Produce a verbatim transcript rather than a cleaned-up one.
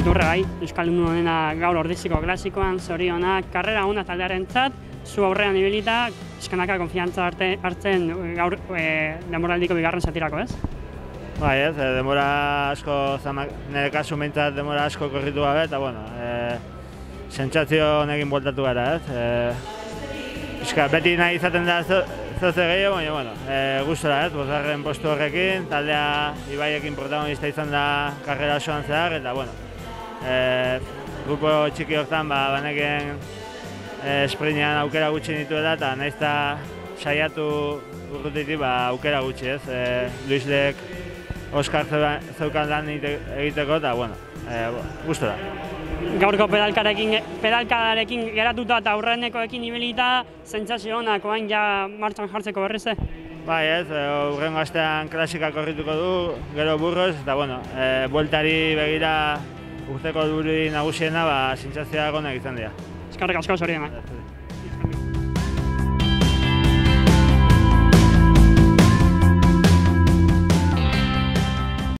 Iturregai, euskaldun honena gaur Ordiziko klasikoan, zorionak, karrera ona taldearentzat, zu aurrean ibilita, eskanaka konfiantza hartzen gaur denboraldiko bigarren zatirako, ez? Bai, ez, denbora asko, nire kasu mintzat denbora asko korritu gabe, eta bueno, sentsazio honekin bueltatu gara, ez? Beti nahi izaten da zoze gehiago, baina, bueno, gustora, ez, bosgarren postu horrekin, taldea Ibaiekin protagonista izan da karrera osoan zehar, eta, bueno, grupo txiki hortan, baneken esprinean aukera gutxi nituela, eta nahiz eta saiatu urrutitik aukera gutxi, ez, Luislek Oskar zeukan lan egiteko, eta, bueno, gustora. Gaurko pedalkadarekin geratuta eta aurrenekoekin ibilita, sentsazio onak orain ja martxan jartzeko berriz, eh? Bai, ez, hurrengo astean klasika korrituko du, gero burroz, eta, bueno, bueltari begira urteko duri nagusiena, sentsazioak onak izan dira. Eskerrik asko, zorionak.